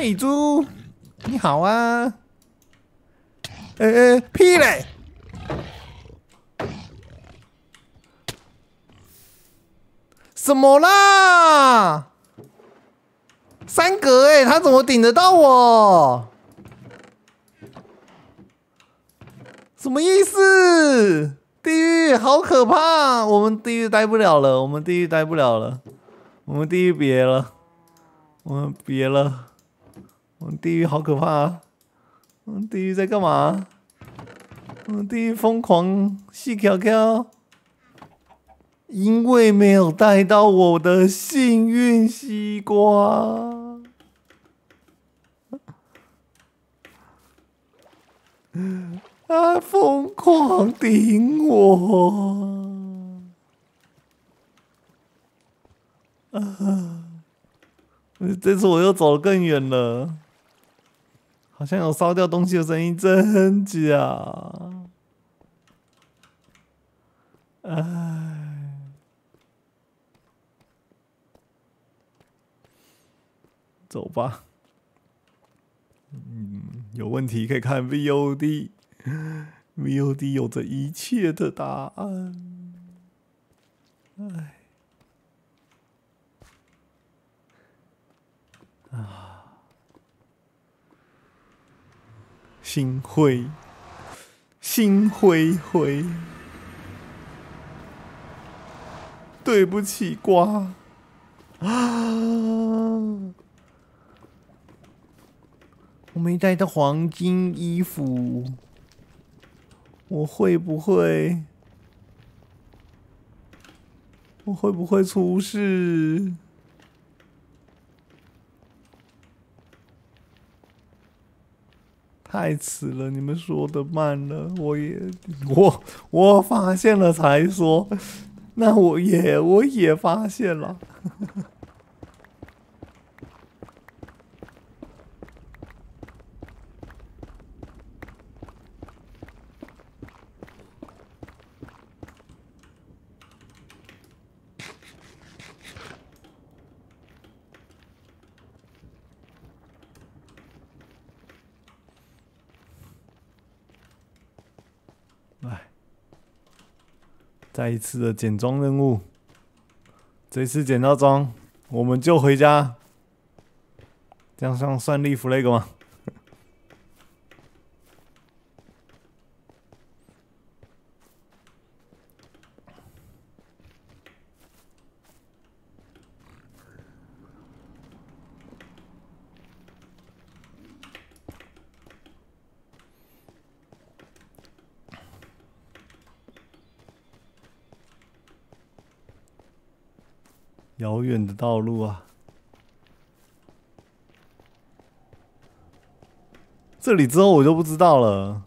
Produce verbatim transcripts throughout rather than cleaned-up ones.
嘿，猪，你好啊！哎、欸、哎，屁嘞！什么啦？三格哎、欸，他怎么顶得到我？什么意思？地狱好可怕！我们地狱待不了了，我们地狱待不了了，我们地狱别了，我们别了，我们地狱好可怕、啊！我们地狱在干嘛？我们地狱疯狂细条条，因为没有带到我的幸运西瓜。他疯狂顶我，啊！这次我又走得更远了，好像有烧掉东西的声音，真假？唉，走吧。嗯，有问题可以看 V O D。V O D 有着一切的答案。唉，啊，心灰，心灰灰。对不起，瓜。啊！我没带到黄金衣服。我会不会？我会不会出事？太迟了，你们说的慢了，我也我我发现了才说，那我也我也发现了。来，再一次的捡装任务，这次捡到装，我们就回家。这样算算立 flag 吗？遥远的道路啊！这里之后我就不知道了。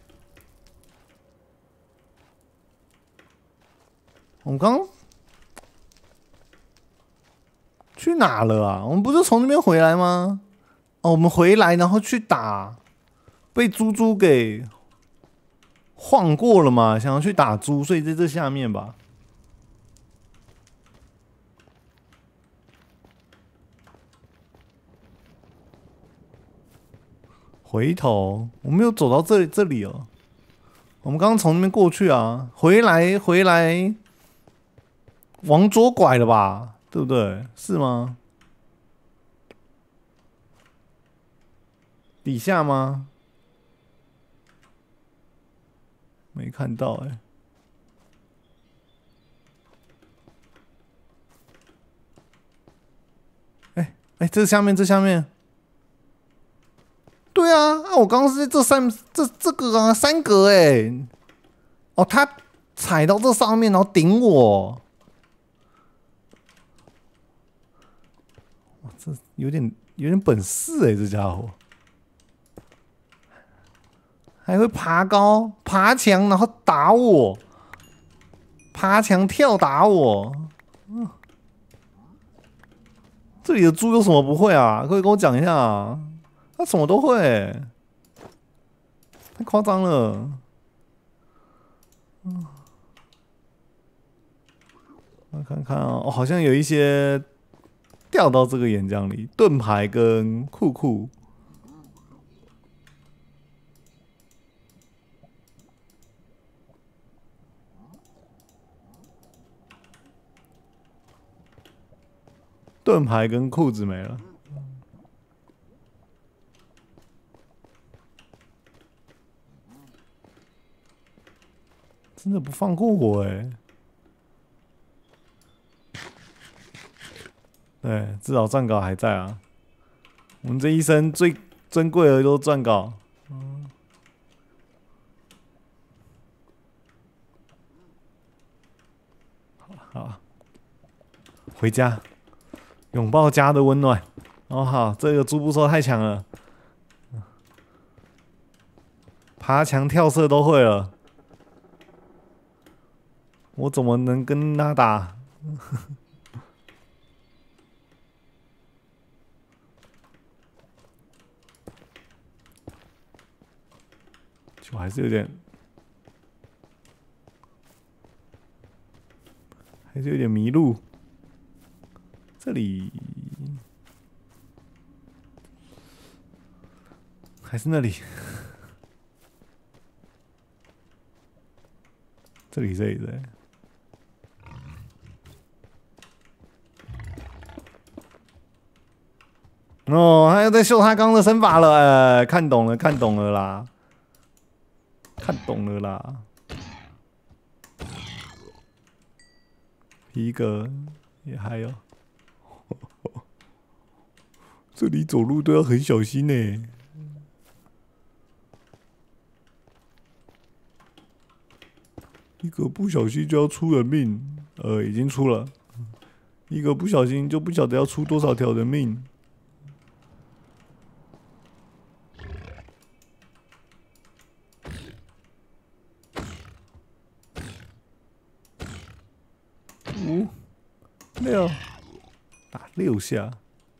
我们刚去哪了啊？我们不是从那边回来吗？哦，我们回来然后去打，被猪猪给晃过了嘛？想要去打猪，所以在这下面吧。回头，我们有走到这里这里哦。我们刚刚从那边过去啊，回来回来，往左拐了吧？对不对？是吗？底下吗？没看到哎、欸。哎、欸、哎、欸，这下面这下面。对啊，啊，我刚刚是在这三这这个啊三格哎、欸，哦，他踩到这上面，然后顶我，哇，这有点有点本事哎、欸，这家伙还会爬高、爬墙，然后打我，爬墙跳打我，嗯，这里的猪有什么不会啊？可以跟我讲一下啊？他什么都会、欸，太夸张了。嗯，我看看啊、哦，好像有一些掉到这个岩浆里。盾牌跟酷酷，盾牌跟裤子没了。真的不放过我哎、欸！对，至少撰稿还在啊。我们这一生最珍贵的都撰稿。嗯，好，回家，拥抱家的温暖。哦，好，这个猪不说太强了，爬墙、跳射都会了。我怎么能跟他打？就还是有点，还是有点迷路。这里还是那里？这里，这里，这里。哦，他又在秀他刚刚的身法了，哎、欸，看懂了，看懂了啦，看懂了啦。皮革也还有，这里走路都要很小心呢、欸。一个不小心就要出人命，呃，已经出了。一个不小心就不晓得要出多少条人命。五、六，打六下。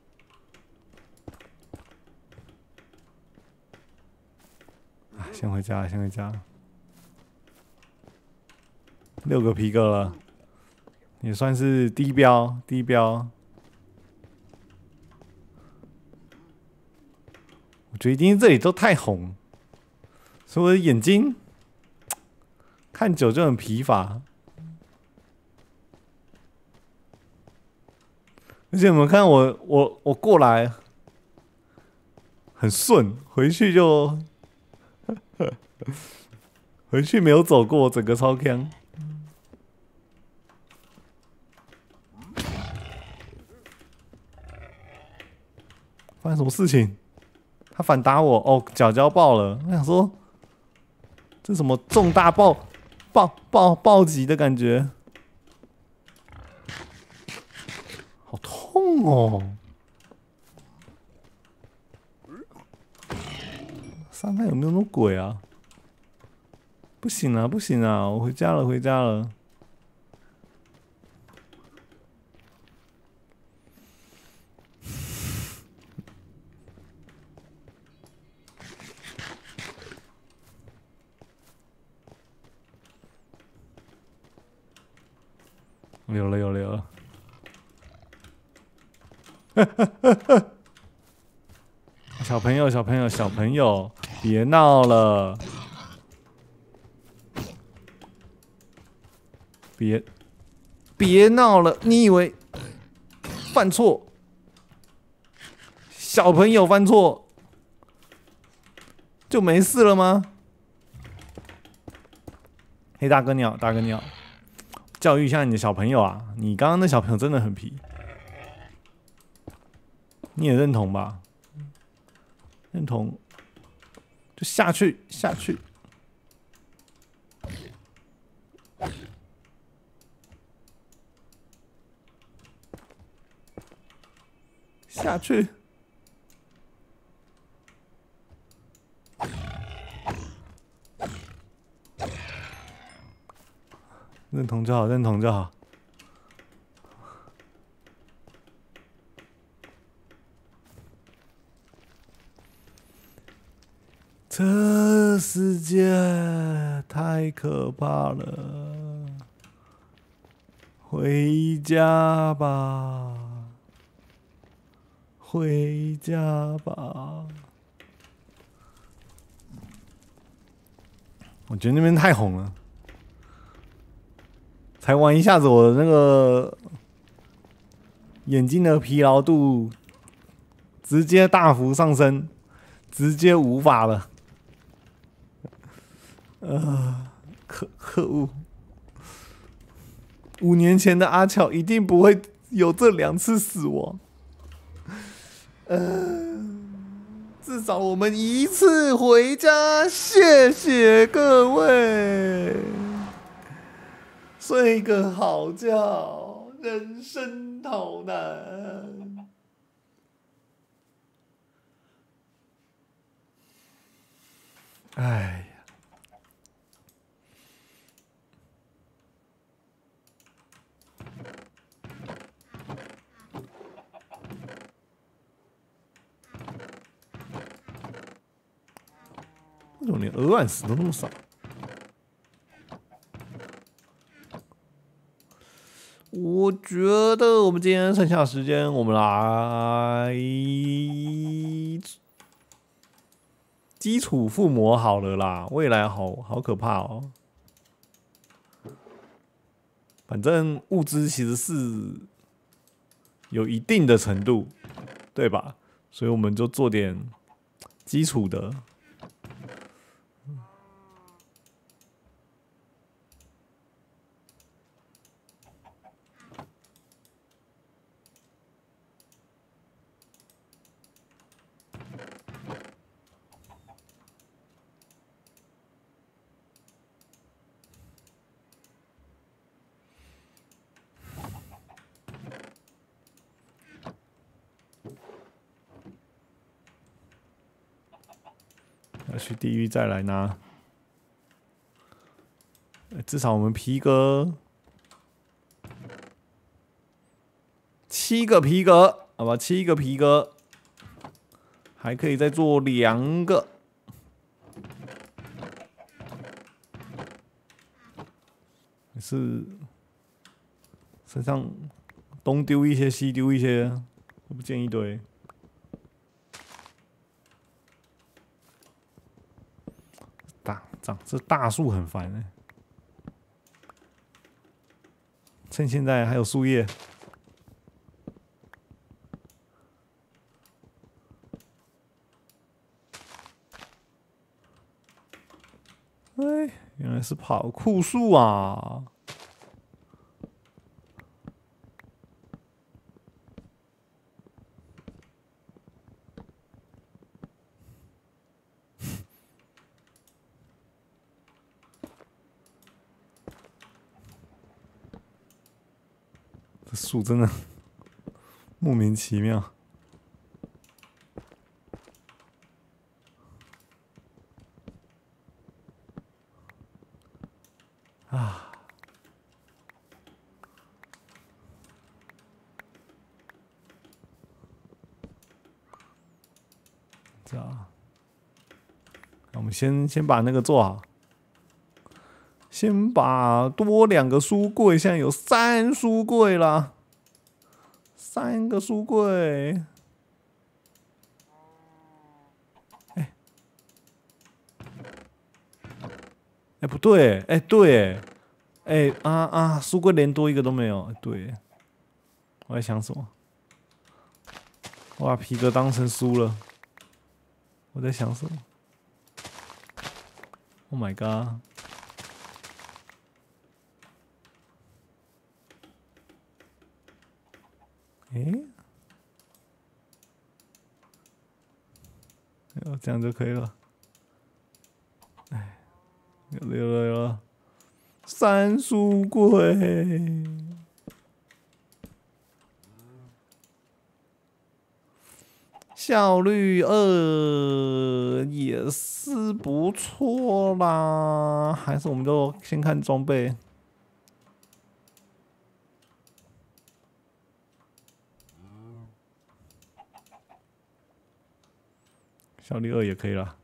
啊，先回家，先回家。六个皮革了，也算是低标，低标。我觉得一定这里都太红，所以我的眼睛看久就很疲乏。而且你们看我我我过来很顺，回去就回去没有走过，整个超强。发生什么事情？他反打我哦，脚脚爆了。我想说，这什么重大暴暴暴暴击的感觉？好痛哦！上面有没有那种鬼啊？不行啊，不行啊！我回家了，回家了。有了，有了，有了！小朋友，小朋友，小朋友，别闹了！别别闹了！你以为犯错？小朋友犯错就没事了吗？嘿，大哥鸟，大哥鸟，教育一下你的小朋友啊！你刚刚那小朋友真的很皮，你也认同吧？认同，就下去，下去。下去，认同就好，认同就好。这世界太可怕了，回家吧。 回家吧。我觉得那边太红了，才玩一下子，我的那个眼睛的疲劳度直接大幅上升，直接无法了。呃，可可恶！五年前的阿巧一定不会有这两次死亡。呃，至少我们一次回家，谢谢各位，睡个好觉，人生好难。哎。为什么连鹅卵石都那么少？我觉得我们今天剩下的时间，我们来基础附魔好了啦。未来好好可怕哦。反正物资其实是有一定的程度，对吧？所以我们就做点基础的。要去地狱再来拿，至少我们皮革七个皮革，好吧，七个皮革，还可以再做两个。是身上东丢一些，西丢一些，我不见一堆。大长这大树很烦哎、欸，趁现在还有树叶。哎，原来是跑酷树啊！这树真的莫名其妙。啊！这样，我们先先把那个做好，先把多两个书柜，现在有三书柜啦，三个书柜。哎，哎不对，哎对，哎啊啊，书柜连多一个都没有，对。我在想什么？我把皮革当成书了。我在想什么 ？Oh my god！ 诶，哦，这样就可以了。哎，有了有了有了，三书柜。效率二也是不错啦，还是我们就先看装备。效率二也可以了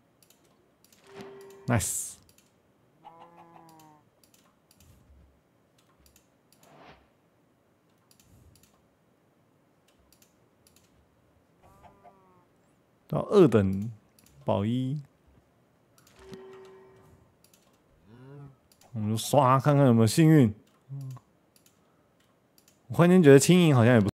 ，nice。 到二等保一，我们就刷看看有没有幸运。我忽然间觉得轻盈好像也不。